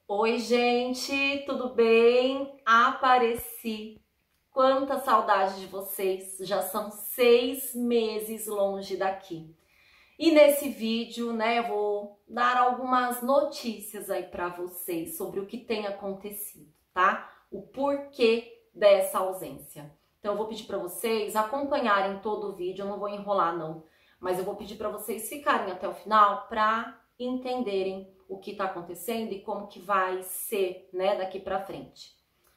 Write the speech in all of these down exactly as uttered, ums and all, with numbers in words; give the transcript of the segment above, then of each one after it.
Oi, gente, tudo bem? Apareci. Quanta saudade de vocês! Já são seis meses longe daqui. E nesse vídeo, né, eu vou dar algumas notícias aí para vocês sobre o que tem acontecido, tá? O porquê dessa ausência. Então eu vou pedir para vocês acompanharem todo o vídeo, eu não vou enrolar não, mas eu vou pedir para vocês ficarem até o final para entenderem o que está acontecendo e como que vai ser, né, daqui para frente.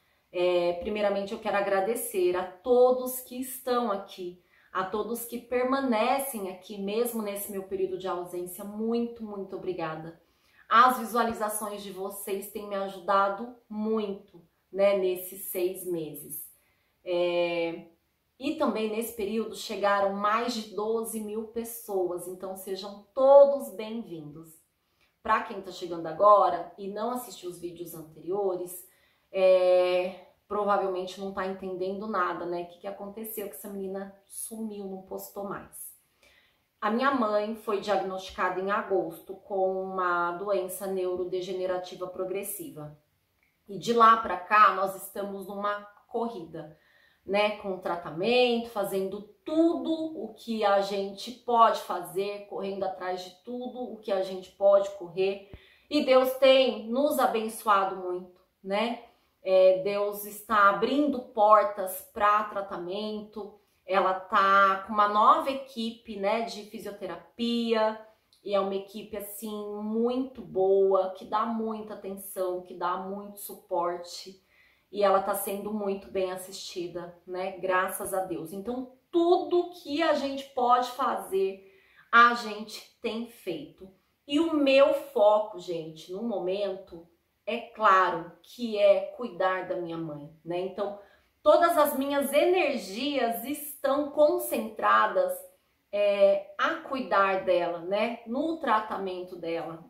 É, primeiramente eu quero agradecer a todos que estão aqui, a todos que permanecem aqui mesmo nesse meu período de ausência. Muito, muito obrigada. As visualizações de vocês têm me ajudado muito, né, nesses seis meses. É, e também nesse período chegaram mais de doze mil pessoas, então sejam todos bem-vindos. Para quem está chegando agora e não assistiu os vídeos anteriores, é, provavelmente não está entendendo nada, né? O que, que aconteceu que essa menina sumiu, não postou mais. A minha mãe foi diagnosticada em agosto com uma doença neurodegenerativa progressiva. E de lá para cá nós estamos numa corrida, né? Com tratamento, fazendo tudo o que a gente pode fazer, correndo atrás de tudo o que a gente pode correr. E Deus tem nos abençoado muito, né? É, Deus está abrindo portas para tratamento. Ela tá com uma nova equipe, né, de fisioterapia, e é uma equipe assim muito boa, que dá muita atenção, que dá muito suporte, e ela tá sendo muito bem assistida, né? Graças a Deus. Então, tudo que a gente pode fazer, a gente tem feito. E o meu foco, gente, no momento, é claro que é cuidar da minha mãe, né? Então, todas as minhas energias estão concentradas é, a cuidar dela, né? No tratamento dela.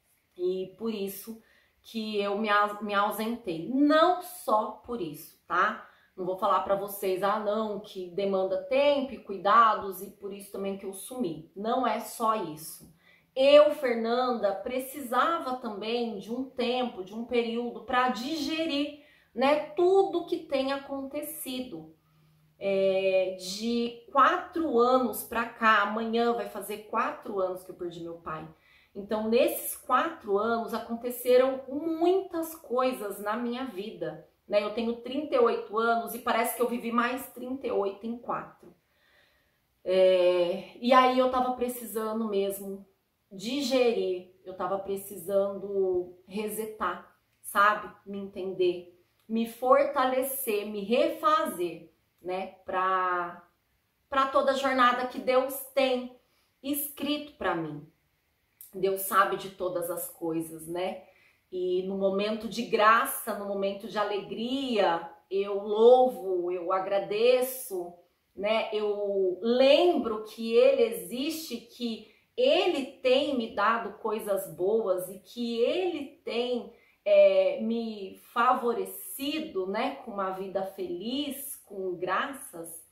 E por isso que eu me, me ausentei. Não só por isso, tá? Não vou falar para vocês, ah não, que demanda tempo e cuidados e por isso também que eu sumi. Não é só isso. Eu, Fernanda, precisava também de um tempo, de um período para digerir, né, tudo que tem acontecido. É, de quatro anos para cá, amanhã vai fazer quatro anos que eu perdi meu pai. Então, nesses quatro anos, aconteceram muitas coisas na minha vida, né? Eu tenho trinta e oito anos e parece que eu vivi mais trinta e oito em quatro. É, e aí eu tava precisando mesmo digerir, eu tava precisando resetar, sabe? Me entender, me fortalecer, me refazer, né? Pra, pra toda a jornada que Deus tem escrito para mim. Deus sabe de todas as coisas, né? E no momento de graça, no momento de alegria, eu louvo, eu agradeço, né? Eu lembro que Ele existe, que Ele tem me dado coisas boas e que Ele tem é, me favorecido, né? Com uma vida feliz, com graças.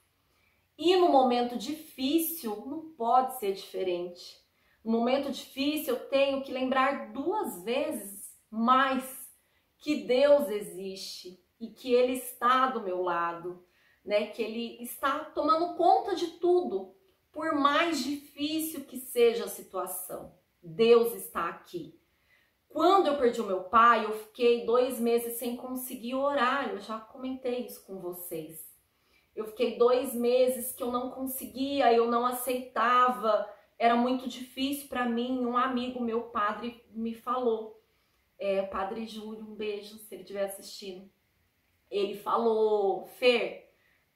E no momento difícil, não pode ser diferente. No momento difícil, eu tenho que lembrar duas vezes mais que Deus existe e que Ele está do meu lado, né? Que Ele está tomando conta de tudo, por mais difícil que seja a situação. Deus está aqui. Quando eu perdi o meu pai, eu fiquei dois meses sem conseguir orar. Eu já comentei isso com vocês. Eu fiquei dois meses que eu não conseguia, eu não aceitava. Era muito difícil para mim. Um amigo meu, padre, me falou, é, Padre Júlio, um beijo se ele estiver assistindo. Ele falou, Fer,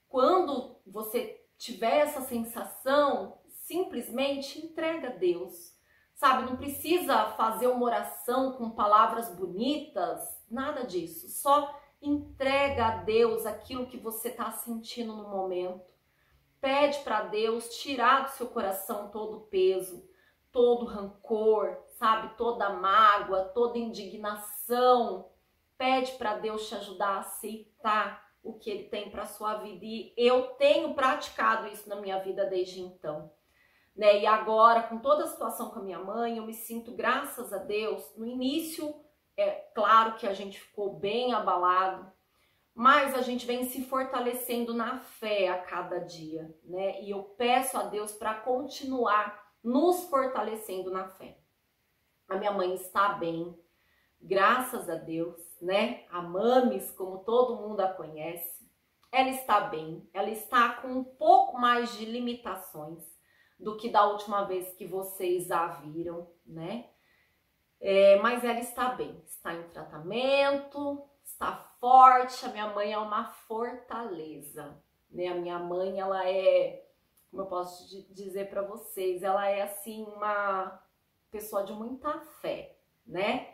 quando você tiver essa sensação, simplesmente entrega a Deus, sabe? Não precisa fazer uma oração com palavras bonitas, nada disso. Só entrega a Deus aquilo que você está sentindo no momento. Pede para Deus tirar do seu coração todo o peso, todo o rancor, sabe? Toda mágoa, toda indignação. Pede para Deus te ajudar a aceitar o que Ele tem para sua vida. E eu tenho praticado isso na minha vida desde então, né? E agora, com toda a situação com a minha mãe, eu me sinto, graças a Deus, no início É claro que a gente ficou bem abalado, mas a gente vem se fortalecendo na fé a cada dia, né? E eu peço a Deus para continuar nos fortalecendo na fé. A minha mãe está bem, graças a Deus, né? A Mames, como todo mundo a conhece, ela está bem, ela está com um pouco mais de limitações do que da última vez que vocês a viram, né? É, mas ela está bem, está em tratamento, está forte. A minha mãe é uma fortaleza, né? A minha mãe, ela é, como eu posso dizer para vocês, ela é assim uma pessoa de muita fé, né?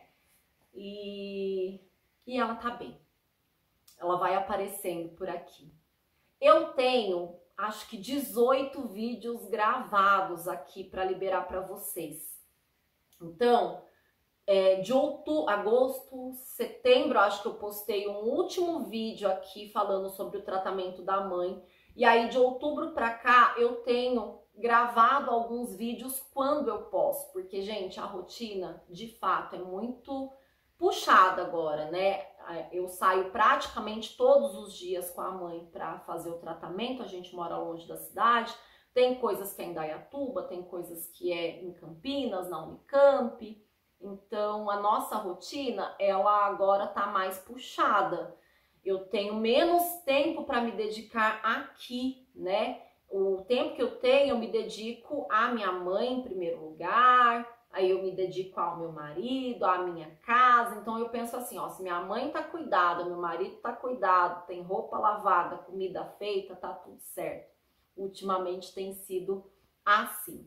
E, e ela tá bem. Ela vai aparecendo por aqui. Eu tenho, acho que dezoito vídeos gravados aqui para liberar para vocês. Então, é, de outubro, agosto, setembro, acho que eu postei um último vídeo aqui falando sobre o tratamento da mãe. E aí, de outubro para cá, eu tenho gravado alguns vídeos quando eu posso. Porque, gente, a rotina, de fato, é muito puxada agora, né? Eu saio praticamente todos os dias com a mãe para fazer o tratamento. A gente mora longe da cidade. Tem coisas que é em Indaiatuba, tem coisas que é em Campinas, na Unicamp. Então, a nossa rotina, ela agora tá mais puxada. Eu tenho menos tempo para me dedicar aqui, né? O tempo que eu tenho, eu me dedico à minha mãe em primeiro lugar, aí eu me dedico ao meu marido, à minha casa. Então, eu penso assim, ó, se minha mãe tá cuidada, meu marido tá cuidado, tem roupa lavada, comida feita, tá tudo certo. Ultimamente tem sido assim.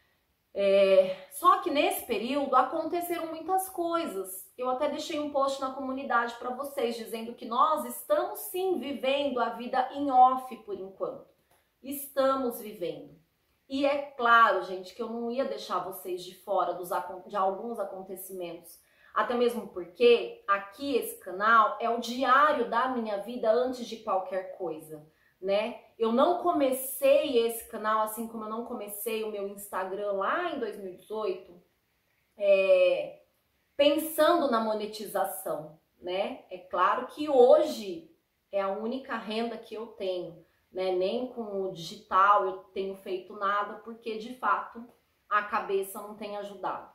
É, só que nesse período aconteceram muitas coisas. Eu até deixei um post na comunidade para vocês dizendo que nós estamos sim vivendo a vida em off por enquanto. Estamos vivendo. E é claro, gente, que eu não ia deixar vocês de fora dos, de alguns acontecimentos. Até mesmo porque aqui esse canal é o diário da minha vida antes de qualquer coisa, né? Eu não comecei esse canal, assim como eu não comecei o meu Instagram lá em dois mil e dezoito, é, pensando na monetização, né? É claro que hoje é a única renda que eu tenho, né? Nem com o digital eu tenho feito nada, porque de fato a cabeça não tem ajudado.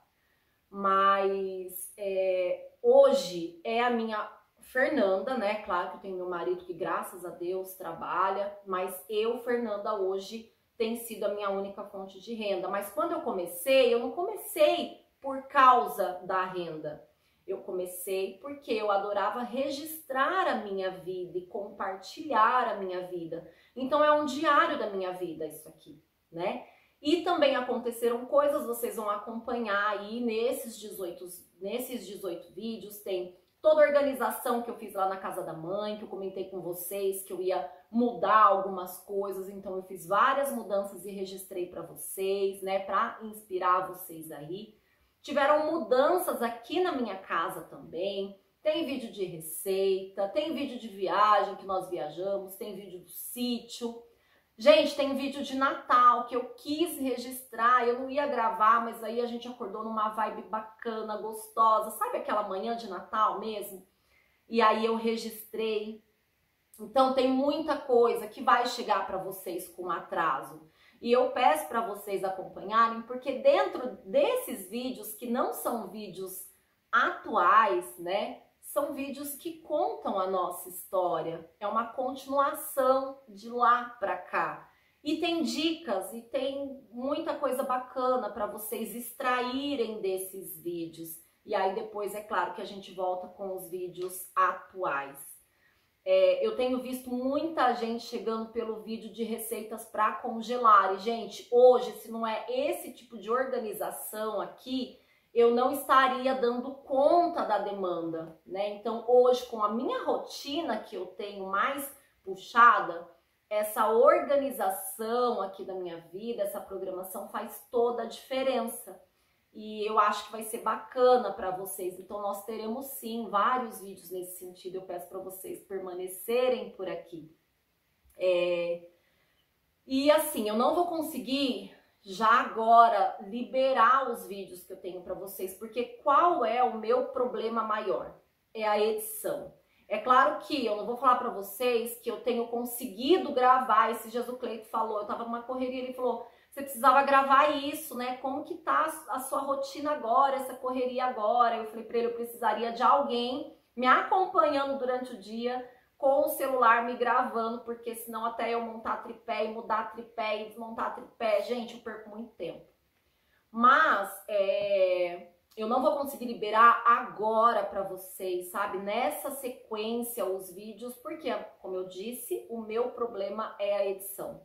Mas é, hoje é a minha Fernanda, né? Claro que eu tenho meu marido que, graças a Deus, trabalha, mas eu, Fernanda, hoje tem sido a minha única fonte de renda. Mas quando eu comecei, eu não comecei por causa da renda. Eu comecei porque eu adorava registrar a minha vida e compartilhar a minha vida. Então é um diário da minha vida isso aqui, né? E também aconteceram coisas, vocês vão acompanhar aí nesses dezoito, nesses dezoito vídeos, tem toda a organização que eu fiz lá na casa da mãe, que eu comentei com vocês, que eu ia mudar algumas coisas, então eu fiz várias mudanças e registrei para vocês, né, para inspirar vocês aí. Tiveram mudanças aqui na minha casa também, tem vídeo de receita, tem vídeo de viagem que nós viajamos, tem vídeo do sítio. Gente, tem vídeo de Natal que eu quis registrar, eu não ia gravar, mas aí a gente acordou numa vibe bacana, gostosa, sabe aquela manhã de Natal mesmo? E aí eu registrei. Então tem muita coisa que vai chegar para vocês com atraso. E eu peço para vocês acompanharem, porque dentro desses vídeos, que não são vídeos atuais, né? São vídeos que contam a nossa história, é uma continuação de lá para cá. E tem dicas e tem muita coisa bacana para vocês extraírem desses vídeos. E aí depois é claro que a gente volta com os vídeos atuais. É, eu tenho visto muita gente chegando pelo vídeo de receitas para congelar. E, gente, hoje, se não é esse tipo de organização aqui, eu não estaria dando conta da demanda, né? Então, hoje, com a minha rotina que eu tenho mais puxada, essa organização aqui da minha vida, essa programação faz toda a diferença. E eu acho que vai ser bacana para vocês. Então, nós teremos sim vários vídeos nesse sentido. Eu peço para vocês permanecerem por aqui. É... E assim, eu não vou conseguir já agora liberar os vídeos que eu tenho para vocês, porque qual é o meu problema maior? É a edição. É claro que eu não vou falar para vocês que eu tenho conseguido gravar. Esses dias o Cleito falou, eu tava numa correria, ele falou, você precisava gravar isso, né? Como que tá a sua rotina agora, essa correria agora? Eu falei para ele, eu precisaria de alguém me acompanhando durante o dia, com o celular me gravando, porque senão até eu montar tripé e mudar tripé e desmontar tripé, gente, eu perco muito tempo. Mas é, eu não vou conseguir liberar agora para vocês, sabe? Nessa sequência os vídeos, porque, como eu disse, o meu problema é a edição.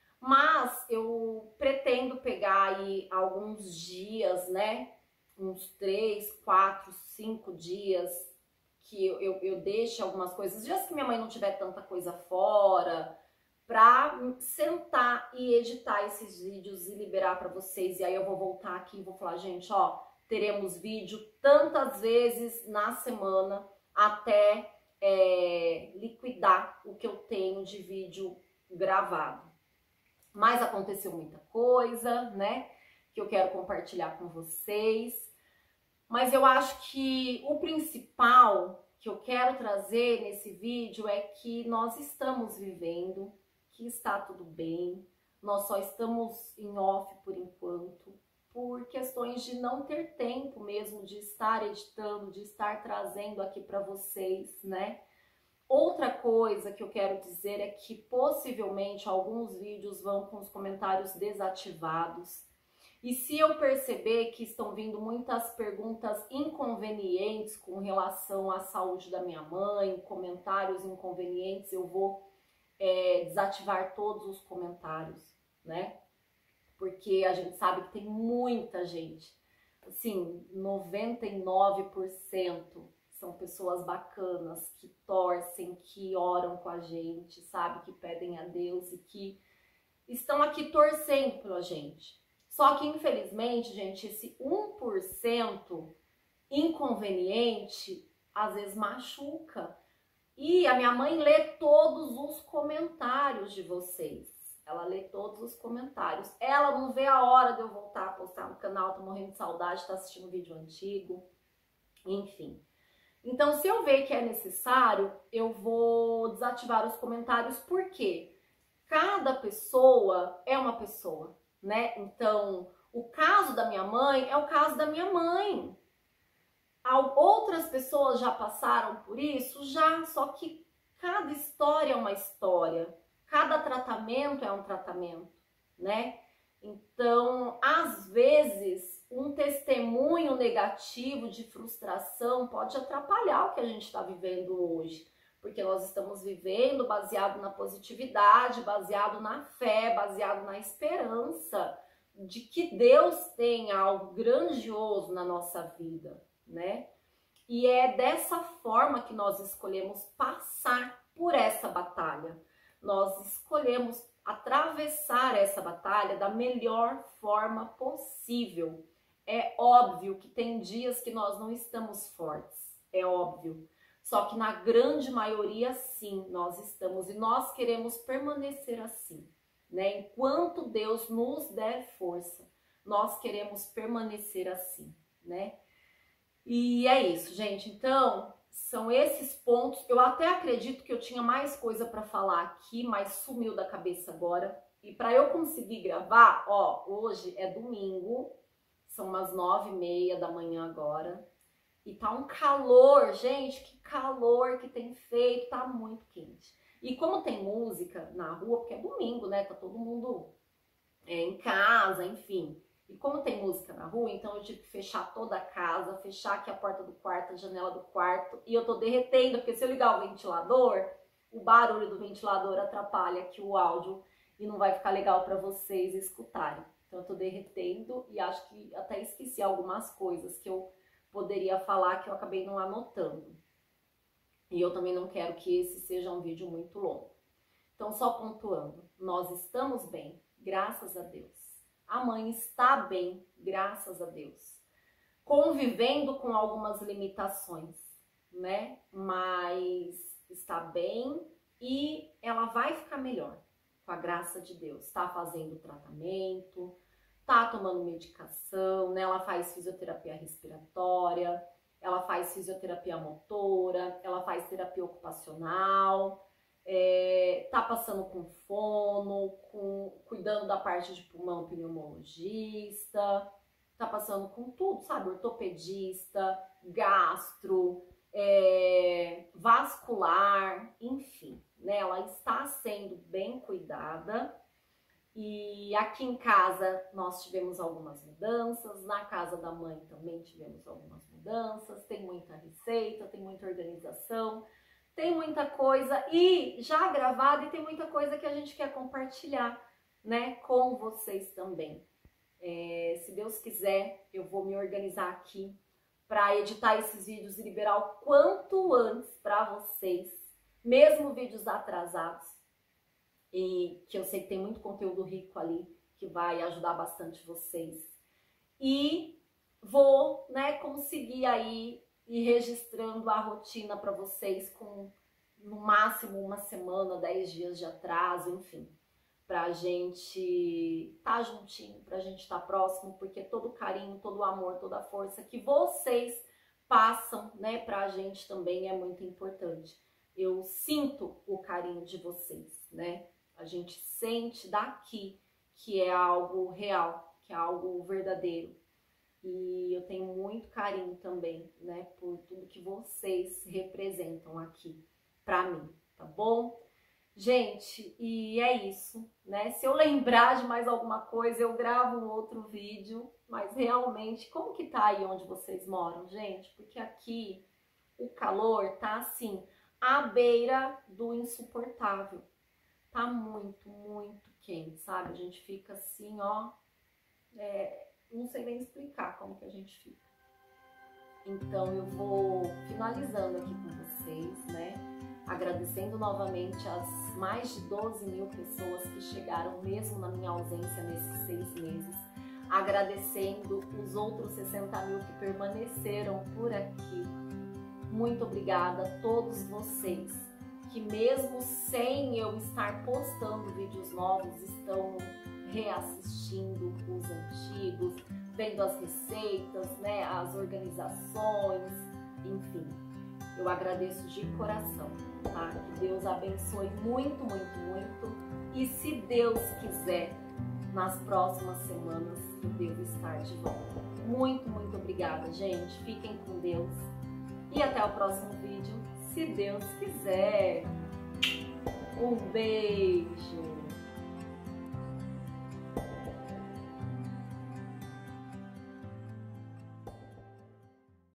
Mas eu pretendo pegar aí alguns dias, né? Uns três, quatro, cinco dias que eu, eu, eu deixe algumas coisas, dias que minha mãe não tiver tanta coisa fora, pra sentar e editar esses vídeos e liberar para vocês. E aí eu vou voltar aqui e vou falar, gente, ó, teremos vídeo tantas vezes na semana até é, liquidar o que eu tenho de vídeo gravado. Mas aconteceu muita coisa, né, que eu quero compartilhar com vocês. Mas eu acho que o principal que eu quero trazer nesse vídeo é que nós estamos vivendo, que está tudo bem, nós só estamos em off por enquanto, por questões de não ter tempo mesmo de estar editando, de estar trazendo aqui para vocês, né? Outra coisa que eu quero dizer é que possivelmente alguns vídeos vão com os comentários desativados. E se eu perceber que estão vindo muitas perguntas inconvenientes com relação à saúde da minha mãe, comentários inconvenientes, eu vou é, desativar todos os comentários, né? Porque a gente sabe que tem muita gente, assim, noventa e nove por cento são pessoas bacanas, que torcem, que oram com a gente, sabe? Que pedem a Deus e que estão aqui torcendo pela gente. Só que, infelizmente, gente, esse um por cento inconveniente, às vezes machuca. E a minha mãe lê todos os comentários de vocês. Ela lê todos os comentários. Ela não vê a hora de eu voltar a postar no canal, tô morrendo de saudade, tá assistindo um vídeo antigo. Enfim. Então, se eu ver que é necessário, eu vou desativar os comentários, porque cada pessoa é uma pessoa, né? Então, o caso da minha mãe é o caso da minha mãe. Outras pessoas já passaram por isso? Já, só que cada história é uma história, cada tratamento é um tratamento, né? Então, às vezes, um testemunho negativo de frustração pode atrapalhar o que a gente está vivendo hoje, porque nós estamos vivendo baseado na positividade, baseado na fé, baseado na esperança de que Deus tem algo grandioso na nossa vida, né? E é dessa forma que nós escolhemos passar por essa batalha. Nós escolhemos atravessar essa batalha da melhor forma possível. É óbvio que tem dias que nós não estamos fortes, é óbvio. Só que na grande maioria, sim, nós estamos, e nós queremos permanecer assim, né? Enquanto Deus nos der força, nós queremos permanecer assim, né? E é isso, gente. Então, são esses pontos. Eu até acredito que eu tinha mais coisa para falar aqui, mas sumiu da cabeça agora. E para eu conseguir gravar, ó, hoje é domingo, são umas nove e meia da manhã agora. E tá um calor, gente, que calor que tem feito, tá muito quente. E como tem música na rua, porque é domingo, né, tá todo mundo é, em casa, enfim. E como tem música na rua, então eu tive que fechar toda a casa, fechar aqui a porta do quarto, a janela do quarto. E eu tô derretendo, porque se eu ligar o ventilador, o barulho do ventilador atrapalha aqui o áudio e não vai ficar legal para vocês escutarem. Então eu tô derretendo e acho que até esqueci algumas coisas que eu poderia falar que eu acabei não anotando. E eu também não quero que esse seja um vídeo muito longo. Então, só pontuando, nós estamos bem, graças a Deus. A mãe está bem, graças a Deus. Convivendo com algumas limitações, né? Mas está bem e ela vai ficar melhor, com a graça de Deus. Está fazendo tratamento, tá tomando medicação, né? Ela faz fisioterapia respiratória, ela faz fisioterapia motora, ela faz terapia ocupacional, é, tá passando com fono, com, cuidando da parte de pulmão, pneumologista, tá passando com tudo, sabe? Ortopedista, gastro, é, vascular, enfim, né? Ela está sendo bem cuidada. E aqui em casa nós tivemos algumas mudanças, na casa da mãe também tivemos algumas mudanças, tem muita receita, tem muita organização, tem muita coisa e já gravada e tem muita coisa que a gente quer compartilhar, né, com vocês também. É, se Deus quiser, eu vou me organizar aqui para editar esses vídeos e liberar o quanto antes para vocês, mesmo vídeos atrasados. E que eu sei que tem muito conteúdo rico ali, que vai ajudar bastante vocês. E vou, né, conseguir aí ir registrando a rotina para vocês com no máximo uma semana, dez dias de atraso, enfim. Pra gente tá juntinho, pra gente estar tá próximo, porque todo o carinho, todo o amor, toda a força que vocês passam, né, pra gente também é muito importante. Eu sinto o carinho de vocês, né? A gente sente daqui que é algo real, que é algo verdadeiro. E eu tenho muito carinho também, né, por tudo que vocês representam aqui pra mim, tá bom? Gente, e é isso, né? Se eu lembrar de mais alguma coisa, eu gravo um outro vídeo, mas realmente, como que tá aí onde vocês moram, gente? Porque aqui o calor tá assim, à beira do insuportável. Tá muito, muito quente, sabe? A gente fica assim, ó, é, não sei nem explicar como que a gente fica. Então eu vou finalizando aqui com vocês, né? Agradecendo novamente as mais de doze mil pessoas que chegaram mesmo na minha ausência nesses seis meses. Agradecendo os outros sessenta mil que permaneceram por aqui. Muito obrigada a todos vocês que mesmo sem eu estar postando vídeos novos, estão reassistindo os antigos, vendo as receitas, né, as organizações, enfim. Eu agradeço de coração, tá? Que Deus abençoe muito, muito, muito. E se Deus quiser, nas próximas semanas eu devo estar de volta. Muito, muito obrigada, gente. Fiquem com Deus. E até o próximo vídeo, se Deus quiser. Um beijo!